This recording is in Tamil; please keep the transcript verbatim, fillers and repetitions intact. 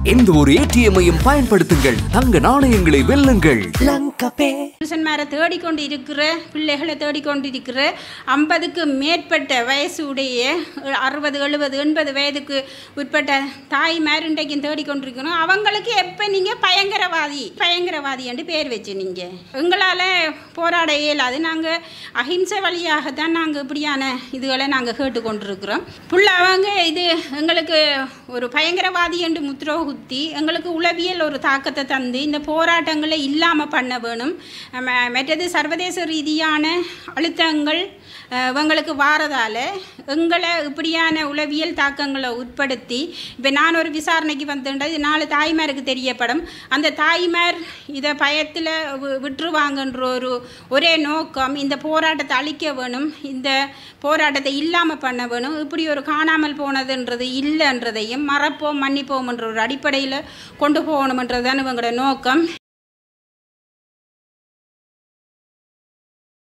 எந்த ஒரு ஏடிஎம்மையும் பயன்படுத்துங்கள், தங்க நாணயங்களை வெல்லுங்கள். புருஷன்மாரை தேடிக்கொண்டு இருக்கிற பிள்ளைகளை தேடிக்கொண்டு இருக்கிற ஐம்பதுக்கு மேற்பட்ட வயசு உடைய அறுபது எழுபது எண்பது வயதுக்கு உட்பட்ட தாய்மார் இன்றைக்கும் தேடிக்கொண்டிருக்கணும். அவங்களுக்கு எப்போ நீங்கள் பயங்கரவாதி பயங்கரவாதி என்று பேர் வச்சு நீங்கள் எங்களால் போராட இயலாது. நாங்கள் அஹிம்சை வழியாகத்தான் நாங்கள் இப்படியான இதுகளை நாங்கள் கேட்டுக்கொண்டிருக்கிறோம். புள்ள அவங்க இது எங்களுக்கு ஒரு பயங்கரவாதி என்று முத்திரோ குத்தி எங்களுக்கு உளவியல் ஒரு தாக்கத்தை தந்து இந்த போராட்டங்களை இல்லாமல் பண்ண வேணும். மற்றது சர்வதேச ரீதியான அழுத்தங்கள் இவங்களுக்கு வாரதால் எங்களை இப்படியான உளவியல் தாக்கங்களை உட்படுத்தி இப்போ நான் ஒரு விசாரணைக்கு வந்துட்டேன். இது நாலு தாய்மாருக்கு தெரியப்படும். அந்த தாய்மார் இதை பயத்தில் விட்டுருவாங்கன்ற ஒரு ஒரே நோக்கம் இந்த போராட்டத்தை அழிக்க வேணும், இந்த போராட்டத்தை இல்லாமல் பண்ண வேணும். இப்படி ஒரு காணாமல் போனதுன்றது இல்லைன்றதையும் மறப்போம் மன்னிப்போம் என்ற ஒரு அடிப்படையில் கொண்டு போகணுமன்றது தான் இவங்களோட நோக்கம்.